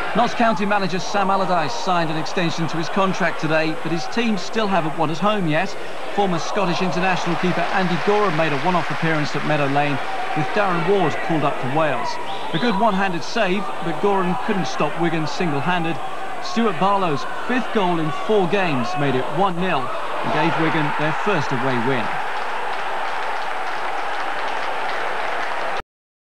Notts County manager Sam Allardyce signed an extension to his contract today, but his team still haven't won at home yet. Former Scottish international keeper Andy Goram made a one-off appearance at Meadow Lane, with Darren Ward called up for Wales. A good one-handed save, but Goram couldn't stop Wigan single-handed. Stuart Barlow's 5th goal in 4 games made it 1-0 and gave Wigan their first away win.